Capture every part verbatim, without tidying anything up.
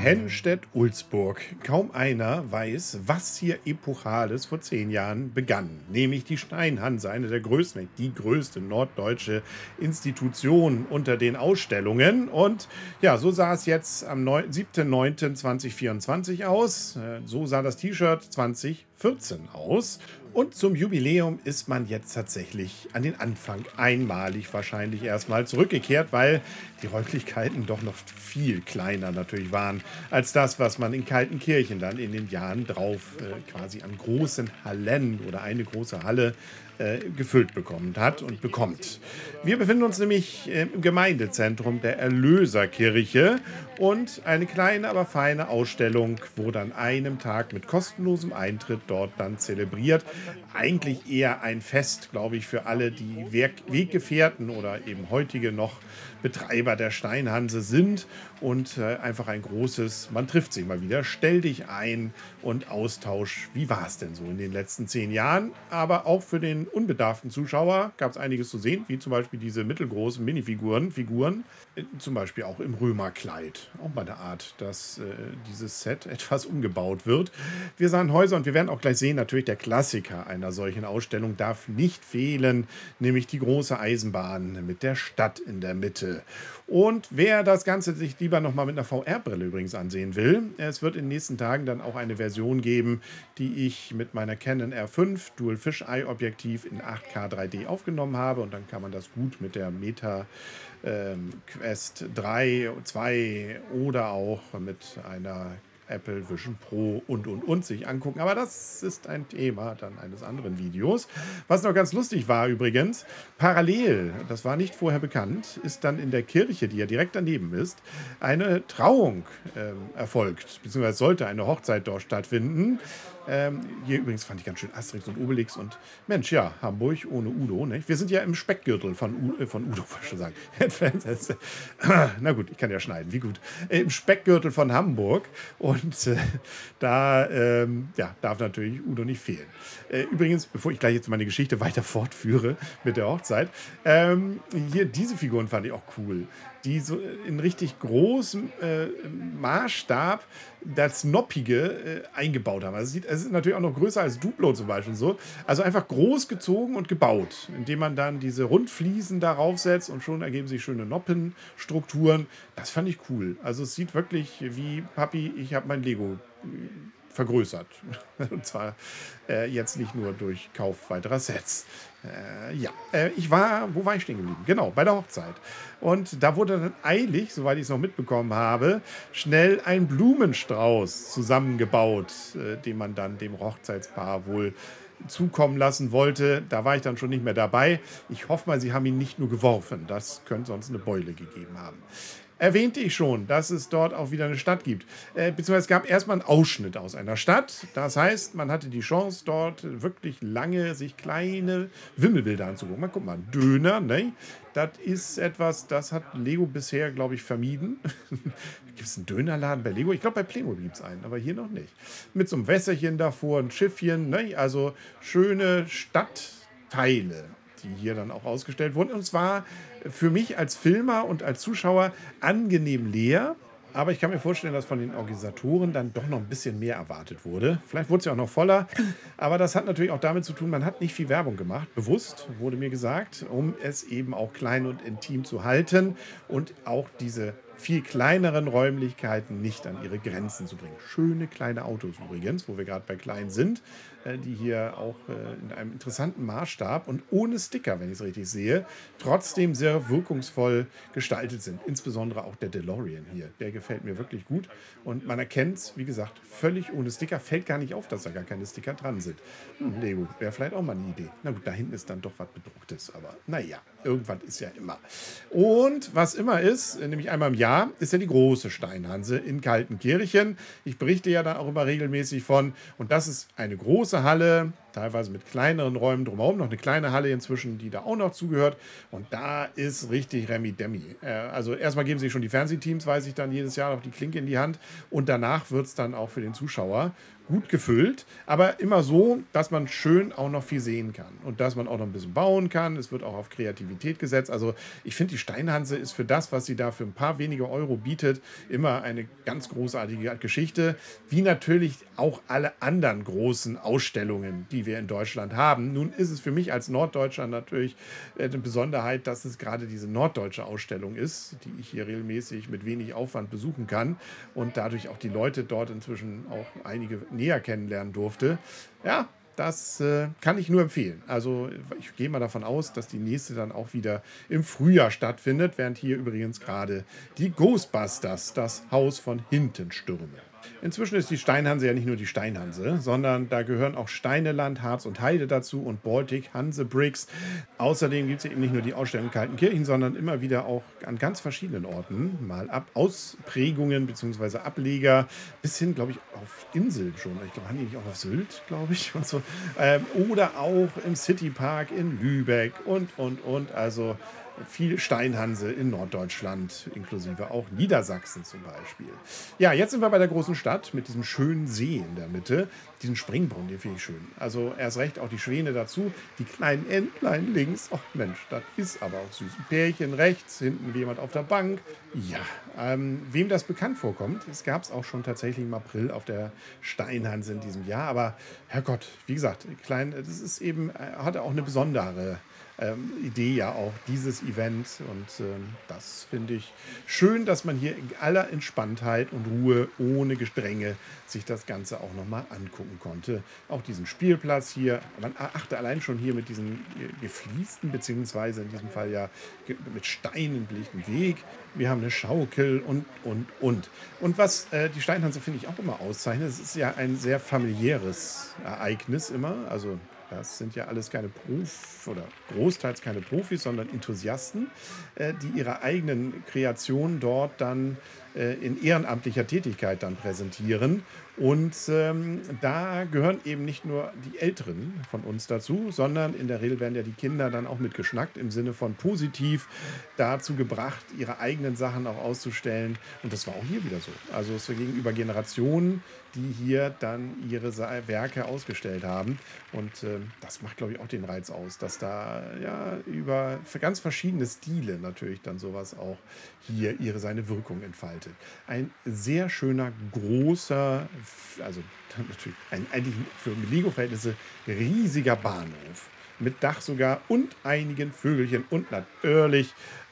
Hennstedt-Ulzburg. Kaum einer weiß, was hier Epochales vor zehn Jahren begann. Nämlich die Steinhanse, eine der größten, die größte norddeutsche Institution unter den Ausstellungen. Und ja, so sah es jetzt am siebten neunten zweitausendvierundzwanzig aus. So sah das T-Shirt zweitausendvierzehn aus. Und zum Jubiläum ist man jetzt tatsächlich an den Anfang einmalig wahrscheinlich erstmal zurückgekehrt, weil die Räumlichkeiten doch noch viel kleiner natürlich waren als das, was man in Kaltenkirchen dann in den Jahren drauf äh, quasi an großen Hallen oder eine große Halle äh, gefüllt bekommen hat und bekommt. Wir befinden uns nämlich äh, im Gemeindezentrum der Erlöserkirche und eine kleine, aber feine Ausstellung wurde an einem Tag mit kostenlosem Eintritt dort dann zelebriert. Eigentlich eher ein Fest, glaube ich, für alle, die Weggefährten oder eben heutige noch Betreiber der Steinhanse sind und äh, einfach ein großes, man trifft sich mal wieder, stell dich ein und Austausch. Wie war es denn so in den letzten zehn Jahren? Aber auch für den unbedarften Zuschauer gab es einiges zu sehen, wie zum Beispiel diese mittelgroßen Minifiguren, Figuren, äh, zum Beispiel auch im Römerkleid. Auch mal eine Art, dass äh, dieses Set etwas umgebaut wird. Wir sahen Häuser und wir werden auch gleich sehen, natürlich der Klassiker einer solchen Ausstellung darf nicht fehlen, nämlich die große Eisenbahn mit der Stadt in der Mitte. Und wer das Ganze sich lieber nochmal mit einer V R-Brille übrigens ansehen will, es wird in den nächsten Tagen dann auch eine Version geben, die ich mit meiner Canon R fünf Dual Fisheye Objektiv in acht K drei D aufgenommen habe und dann kann man das gut mit der Meta ähm, Quest drei, zwei oder auch mit einer Apple Vision Pro und, und, und sich angucken. Aber das ist ein Thema dann eines anderen Videos. Was noch ganz lustig war übrigens, parallel, das war nicht vorher bekannt, ist dann in der Kirche, die ja direkt daneben ist, eine Trauung ähm, erfolgt, beziehungsweise sollte eine Hochzeit dort stattfinden. Ähm, hier übrigens fand ich ganz schön Asterix und Obelix und Mensch, ja, Hamburg ohne Udo, nicht? Wir sind ja im Speckgürtel von, U äh, von Udo, wollte ich schon sagen. Na gut, ich kann ja schneiden, wie gut. Äh, Im Speckgürtel von Hamburg und äh, da ähm, ja, darf natürlich Udo nicht fehlen. Äh, übrigens, bevor ich gleich jetzt meine Geschichte weiter fortführe mit der Hochzeit, ähm, hier diese Figuren fand ich auch cool, die so in richtig großem äh, Maßstab das Noppige äh, eingebaut haben. Also es, sieht, es ist natürlich auch noch größer als Duplo zum Beispiel. So. Also einfach groß gezogen und gebaut, indem man dann diese Rundfliesen darauf setzt und schon ergeben sich schöne Noppenstrukturen. Das fand ich cool. Also es sieht wirklich wie, Papi, ich habe mein Lego vergrößert. Und zwar äh, jetzt nicht nur durch Kauf weiterer Sets. Äh, ja, äh, ich war, wo war ich stehen geblieben? Genau, bei der Hochzeit. Und da wurde dann eilig, soweit ich es noch mitbekommen habe, schnell ein Blumenstrauß zusammengebaut, äh, den man dann dem Hochzeitspaar wohl zukommen lassen wollte. Da war ich dann schon nicht mehr dabei. Ich hoffe mal, sie haben ihn nicht nur geworfen. Das könnte sonst eine Beule gegeben haben. Erwähnte ich schon, dass es dort auch wieder eine Stadt gibt. Äh, beziehungsweise es gab erstmal einen Ausschnitt aus einer Stadt. Das heißt, man hatte die Chance, dort wirklich lange sich kleine Wimmelbilder anzugucken. Man guckt mal, Döner, ne? Das ist etwas, das hat Lego bisher, glaube ich, vermieden. Gibt es einen Dönerladen bei Lego? Ich glaube, bei Playmobil gibt es einen, aber hier noch nicht. Mit so einem Wässerchen davor, ein Schiffchen, ne? Also schöne Stadtteile, die hier dann auch ausgestellt wurden. Und zwar für mich als Filmer und als Zuschauer angenehm leer. Aber ich kann mir vorstellen, dass von den Organisatoren dann doch noch ein bisschen mehr erwartet wurde. Vielleicht wurde es ja auch noch voller. Aber das hat natürlich auch damit zu tun, man hat nicht viel Werbung gemacht. Bewusst, wurde mir gesagt, um es eben auch klein und intim zu halten und auch diese viel kleineren Räumlichkeiten nicht an ihre Grenzen zu bringen. Schöne kleine Autos übrigens, wo wir gerade bei klein sind, äh, die hier auch äh, in einem interessanten Maßstab und ohne Sticker, wenn ich es richtig sehe, trotzdem sehr wirkungsvoll gestaltet sind. Insbesondere auch der DeLorean hier, der gefällt mir wirklich gut und man erkennt es, wie gesagt, völlig ohne Sticker, fällt gar nicht auf, dass da gar keine Sticker dran sind. Hm, Lego wäre vielleicht auch mal eine Idee. Na gut, da hinten ist dann doch was Bedrucktes, aber naja, irgendwas ist ja immer. Und was immer ist, nämlich einmal im Jahr, ist ja die große Steinhanse in Kaltenkirchen. Ich berichte ja da auch immer regelmäßig von. Und das ist eine große Halle, teilweise mit kleineren Räumen drumherum. Noch eine kleine Halle inzwischen, die da auch noch zugehört. Und da ist richtig Remi-Demi. Äh, also erstmal geben sich schon die Fernsehteams, weiß ich dann jedes Jahr noch die Klinke in die Hand. Und danach wird es dann auch für den Zuschauer. gut gefüllt, aber immer so, dass man schön auch noch viel sehen kann und dass man auch noch ein bisschen bauen kann. Es wird auch auf Kreativität gesetzt. Also ich finde, die Steinhanse ist für das, was sie da für ein paar wenige Euro bietet, immer eine ganz großartige Geschichte, wie natürlich auch alle anderen großen Ausstellungen, die wir in Deutschland haben. Nun ist es für mich als Norddeutscher natürlich äh, eine Besonderheit, dass es gerade diese norddeutsche Ausstellung ist, die ich hier regelmäßig mit wenig Aufwand besuchen kann und dadurch auch die Leute dort inzwischen auch einige näher kennenlernen durfte. Ja, das äh, kann ich nur empfehlen. Also ich gehe mal davon aus, dass die nächste dann auch wieder im Frühjahr stattfindet, während hier übrigens gerade die Ghostbusters das Haus von hinten stürmen. Inzwischen ist die Steinhanse ja nicht nur die Steinhanse, sondern da gehören auch Steineland, Harz und Heide dazu und Baltic Hanse Bricks. Außerdem gibt es eben nicht nur die Ausstellung in Kaltenkirchen, sondern immer wieder auch an ganz verschiedenen Orten mal ab Ausprägungen bzw. Ableger bis hin, glaube ich, auf Inseln schon. Ich glaube, haben die nicht auch auf Sylt, glaube ich, und so. Ähm, oder auch im Citypark in Lübeck und, und, und. Also viel Steinhanse in Norddeutschland, inklusive auch Niedersachsen zum Beispiel. Ja, jetzt sind wir bei der großen Stadt mit diesem schönen See in der Mitte. Diesen Springbrunnen, den finde ich schön. Also erst recht auch die Schwäne dazu. Die kleinen Entlein links. Ach Mensch, das ist aber auch süß. Ein Pärchen rechts, hinten jemand auf der Bank. Ja, ähm, wem das bekannt vorkommt, es gab es auch schon tatsächlich im April auf der Steinhanse in diesem Jahr. Aber Herrgott, wie gesagt, klein, das ist eben, äh, hatte auch eine besondere ähm, Idee ja auch dieses Event und ähm, das finde ich schön, dass man hier in aller Entspanntheit und Ruhe ohne Gestrenge sich das Ganze auch nochmal angucken konnte. Auch diesen Spielplatz hier, man achte allein schon hier mit diesem gefliesten, beziehungsweise in diesem Fall ja mit Steinen belegten Weg. Wir haben eine Schaukel und, und, und. Und was äh, die Steinhanse finde ich auch immer auszeichnet, es ist ja ein sehr familiäres Ereignis immer, also das sind ja alles keine Profis oder großteils keine Profis, sondern Enthusiasten, äh, die ihre eigenen Kreationen dort dann äh, in ehrenamtlicher Tätigkeit dann präsentieren. Und ähm, da gehören eben nicht nur die Älteren von uns dazu, sondern in der Regel werden ja die Kinder dann auch mitgeschnackt, im Sinne von positiv dazu gebracht, ihre eigenen Sachen auch auszustellen. Und das war auch hier wieder so. Also es war gegenüber Generationen, die hier dann ihre Sa- Werke ausgestellt haben. Und äh, das macht, glaube ich, auch den Reiz aus, dass da ja über für ganz verschiedene Stile natürlich dann sowas auch hier ihre seine Wirkung entfaltet. Ein sehr schöner, großer, also natürlich ein eigentlich für Lego-Verhältnisse riesiger Bahnhof mit Dach sogar und einigen Vögelchen und natürlich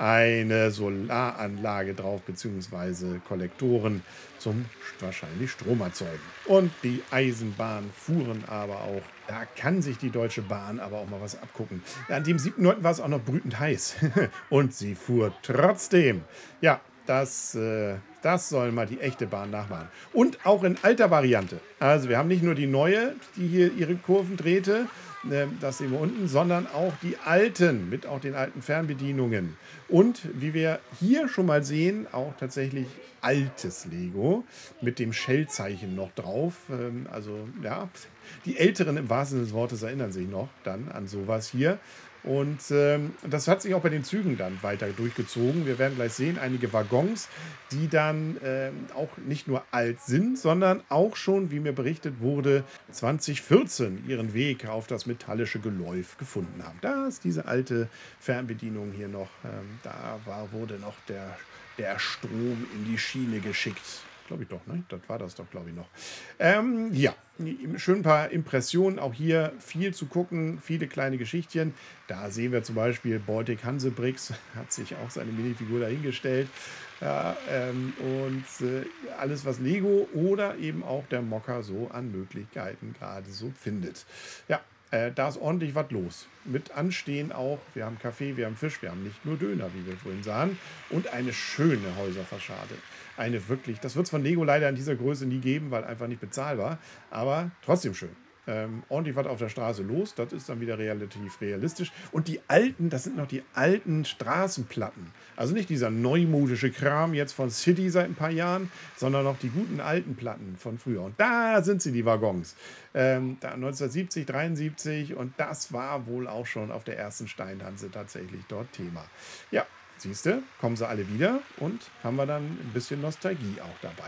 eine Solaranlage drauf, beziehungsweise Kollektoren zum wahrscheinlich Strom erzeugen. Und die Eisenbahn fuhren aber auch. Da kann sich die Deutsche Bahn aber auch mal was abgucken. An dem siebten neunten war es auch noch brütend heiß. Und sie fuhr trotzdem. Ja, das, äh, das soll mal die echte Bahn nachmachen. Und auch in alter Variante. Also wir haben nicht nur die neue, die hier ihre Kurven drehte, äh, das sehen wir unten, sondern auch die alten, mit auch den alten Fernbedienungen. Und wie wir hier schon mal sehen, auch tatsächlich altes Lego mit dem Shell-Zeichen noch drauf. Ähm, also ja, die Älteren im wahrsten Sinne des Wortes erinnern sich noch dann an sowas hier. Und ähm, das hat sich auch bei den Zügen dann weiter durchgezogen. Wir werden gleich sehen, einige Waggons, die dann ähm, auch nicht nur alt sind, sondern auch schon, wie mir berichtet wurde, zwanzig vierzehn ihren Weg auf das metallische Geläuf gefunden haben. Da ist diese alte Fernbedienung hier noch. Ähm, da war, wurde noch der, der Strom in die Schiene geschickt. Glaube ich doch, ne? Das war das doch, glaube ich, noch. Ähm, ja, schön ein paar Impressionen. Auch hier viel zu gucken, viele kleine Geschichtchen. Da sehen wir zum Beispiel Baltic Hanse Bricks, hat sich auch seine Minifigur dahingestellt. Ja, ähm, und äh, alles, was Lego oder eben auch der Mocker so an Möglichkeiten gerade so findet. Ja, äh, da ist ordentlich was los. Mit Anstehen auch. Wir haben Kaffee, wir haben Fisch, wir haben nicht nur Döner, wie wir vorhin sahen. Und eine schöne Häuserfassade. Eine wirklich, das wird es von Lego leider in dieser Größe nie geben, weil einfach nicht bezahlbar. Aber trotzdem schön. Ähm, ordentlich was auf der Straße los. Das ist dann wieder relativ realistisch. Und die alten, das sind noch die alten Straßenplatten. Also nicht dieser neumodische Kram jetzt von City seit ein paar Jahren, sondern noch die guten alten Platten von früher. Und da sind sie, die Waggons. Ähm, da neunzehnhundertsiebzig, dreiundsiebzig. Und das war wohl auch schon auf der ersten Steinhanse tatsächlich dort Thema. Ja, siehst du, kommen sie alle wieder und haben wir dann ein bisschen Nostalgie auch dabei.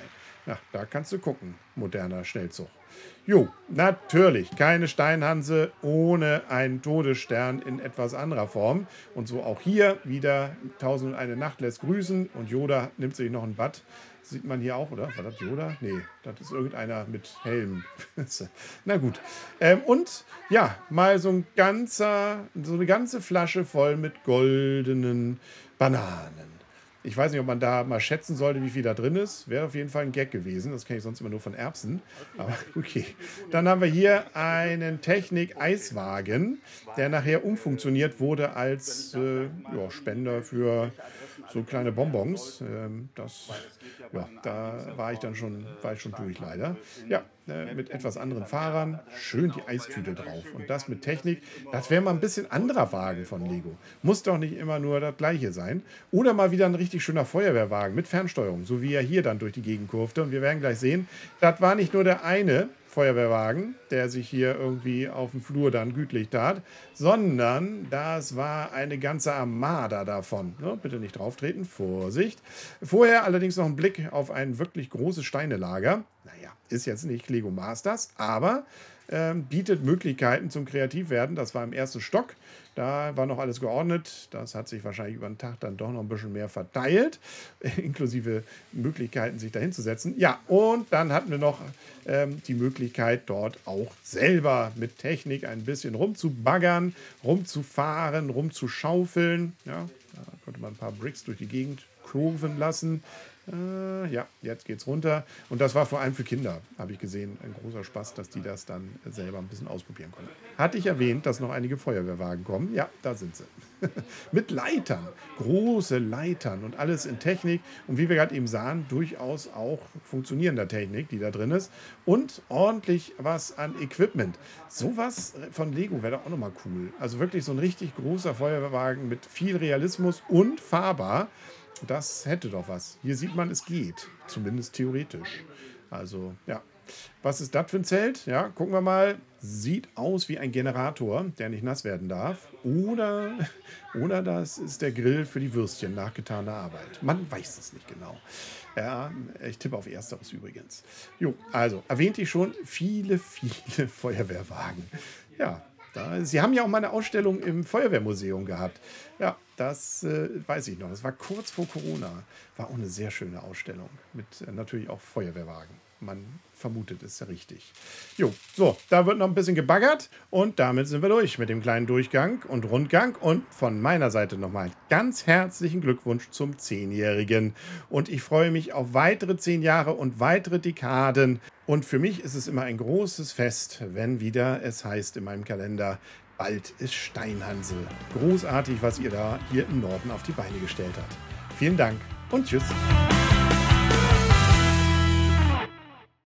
Ja, da kannst du gucken, moderner Schnellzug. Jo, natürlich, keine Steinhanse ohne einen Todesstern in etwas anderer Form. Und so auch hier wieder Tausend und eine Nacht lässt grüßen und Yoda nimmt sich noch ein Bad. Sieht man hier auch, oder? War das Yoda? Nee, das ist irgendeiner mit Helm. Na gut. Ähm, und ja, mal so ein ganzer, so eine ganze Flasche voll mit goldenen Bananen. Ich weiß nicht, ob man da mal schätzen sollte, wie viel da drin ist. Wäre auf jeden Fall ein Gag gewesen. Das kenne ich sonst immer nur von Erbsen. Aber okay. Dann haben wir hier einen Technik-Eiswagen, der nachher umfunktioniert wurde als äh, ja, Spender für so kleine Bonbons. Ähm, das, ja, da war ich dann schon, war ich schon durch leider. Ja, äh, mit etwas anderen Fahrern. Schön die Eistüte drauf. Und das mit Technik. Das wäre mal ein bisschen anderer Wagen von Lego. Muss doch nicht immer nur das gleiche sein. Oder mal wieder ein richtig schöner Feuerwehrwagen mit Fernsteuerung, so wie er hier dann durch die Gegend kurfte. Und wir werden gleich sehen, das war nicht nur der eine Feuerwehrwagen, der sich hier irgendwie auf dem Flur dann gütlich tat, sondern das war eine ganze Armada davon. Ja, bitte nicht drauftreten, Vorsicht. Vorher allerdings noch ein Blick auf ein wirklich großes Steinelager. Naja, ist jetzt nicht Lego Masters, aber ähm, bietet Möglichkeiten zum Kreativwerden. Das war im ersten Stock. Da war noch alles geordnet. Das hat sich wahrscheinlich über den Tag dann doch noch ein bisschen mehr verteilt, inklusive Möglichkeiten, sich da hinzusetzen. Ja, und dann hatten wir noch ähm, die Möglichkeit, dort auch selber mit Technik ein bisschen rumzubaggern, rumzufahren, rumzuschaufeln. Ja, da konnte man ein paar Bricks durch die Gegend kurven lassen. Äh, ja, jetzt geht's runter. Und das war vor allem für Kinder, habe ich gesehen, ein großer Spaß, dass die das dann selber ein bisschen ausprobieren konnten. Hatte ich erwähnt, dass noch einige Feuerwehrwagen kommen? Ja, da sind sie. Mit Leitern, große Leitern und alles in Technik. Und wie wir gerade eben sahen, durchaus auch funktionierender Technik, die da drin ist. Und ordentlich was an Equipment. Sowas von Lego wäre doch auch nochmal cool. Also wirklich so ein richtig großer Feuerwehrwagen mit viel Realismus und fahrbar. Das hätte doch was. Hier sieht man, es geht. Zumindest theoretisch. Also, ja. Was ist das für ein Zelt? Ja, gucken wir mal. Sieht aus wie ein Generator, der nicht nass werden darf. Oder, oder das ist der Grill für die Würstchen nach getaner Arbeit. Man weiß es nicht genau. Ja, ich tippe auf Ersteres übrigens. Jo, also, erwähnte ich schon, viele, viele Feuerwehrwagen. Ja, da, Sie haben ja auch mal eine Ausstellung im Feuerwehrmuseum gehabt. Ja, das äh, weiß ich noch. Das war kurz vor Corona. War auch eine sehr schöne Ausstellung. Mit äh, natürlich auch Feuerwehrwagen. Man vermutet es ja richtig. Jo, so, da wird noch ein bisschen gebaggert. Und damit sind wir durch mit dem kleinen Durchgang und Rundgang. Und von meiner Seite nochmal ganz herzlichen Glückwunsch zum Zehnjährigen. Und ich freue mich auf weitere zehn Jahre und weitere Dekaden. Und für mich ist es immer ein großes Fest, wenn wieder es heißt in meinem Kalender, bald ist Steinhanse. Großartig, was ihr da hier im Norden auf die Beine gestellt habt. Vielen Dank und tschüss.